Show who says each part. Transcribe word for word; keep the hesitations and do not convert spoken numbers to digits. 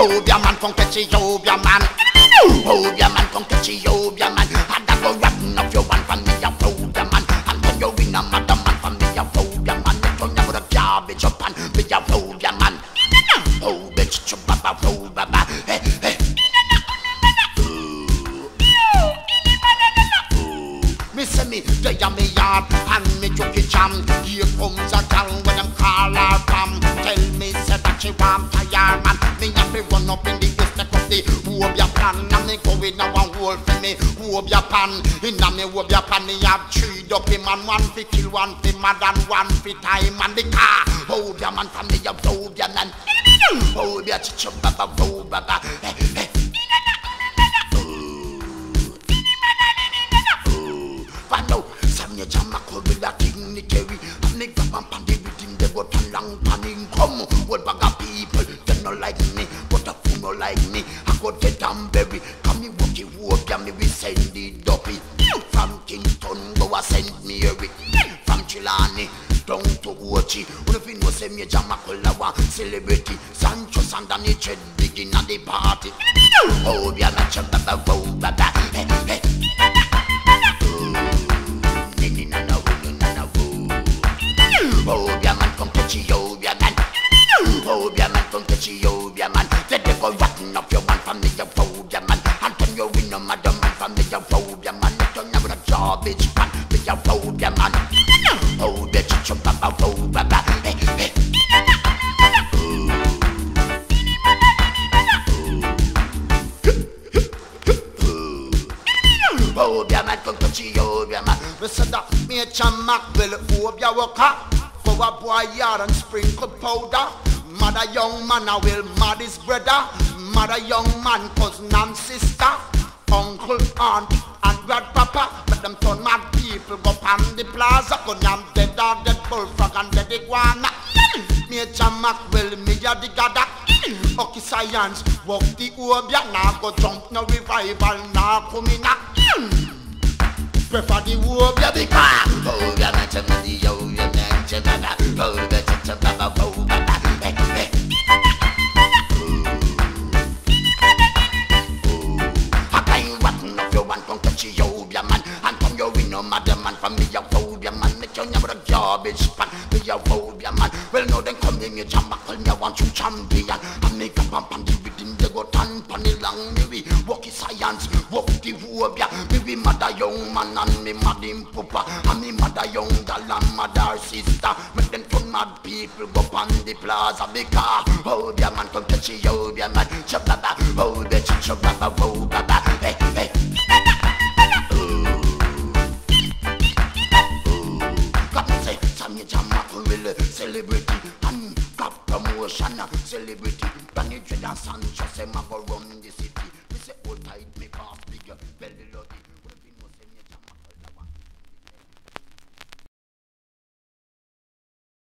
Speaker 1: Phobia man, come catch you, phobia man. Phobia man, come catch you, phobia man. And I go rotten up your one from me, a phobia man. And when you win a mother man from me, a phobia man. You turn over the garbage up and be a phobia man. Oh, bitch, chubba, phobia man. Hey, hey. Me say me, they are me yard and me jockey jam. Here comes a gal when I'm call her from. Tell me say that she want tire man. Me have to run up in the east of the Wobia pan. And me go in a one hole for me Wobia pan. In a me Wobia pan me have three dopey man. One fi kill, one fi mad and one fi time and the car. Wobia man from me a Wobia man. Wobia chichu baba Wobia. Hey, hey. Fano, some your jam a cold with that thing, Nicky. And they grab and pandy with him, they got a long panning. Come, what bag of people, they not like me, but a fool not like me. I got the damn berry, come me walk you walk, and me we send the dopey. From Kingston, go a send me every. From Chilani, down to Ochi. When if you know, say me jam a cold, I want celebrity. Sancho Sandani, tread begin at the party. Oh, we are not your baba, oh, baba, hey, hey. Phobia man, come catch you, phobia man. Phobia man, come catch you, phobia man. Let them go rotten up your one from me, your phobia man. And turn your window, madam, man from me, your phobia man. Turn your with a garbage pan, be your phobia man. Phobia, chichu, baba, phobia, hey, hey. Phobia man, come catch you, phobia man. We said that me a cham mac will phobia work up. For a boy yard and sprinkle powder. Mother young man I will mad his brother. Mother young man cousin and sister. Uncle, aunt and grandpapa. But them turn mad people go pan the plaza. Cause I'm dead dog, dead bullfrog and dead iguana. Me a jam mac will me a the gada. Okay science, walk the obia. Now go jump no revival, now come in a prefer the obia because obia man to me the obia man. Oh, I can't rotten up your one from catch you, phobia man. And from your window, madam man, from me, your phobia man. Make your never a garbage pan, be your phobia man. Well, no, then come in your jam, call me, I want you champion. And make a pump and give it in the go tan, panny long, maybe walk his science, walk the phobia. Maybe mother young man and me mad him papa. And me mother young gal and mother sister. Make them turn mad people go on the plaza because phobia man come catch you, phobia man. Chababa, phobia, chababa, phobia, hey, hey. Got me say, Sammy Jama will celebrity and got promotion, celebrity. Danny Dread and Sancho say, ma go run this.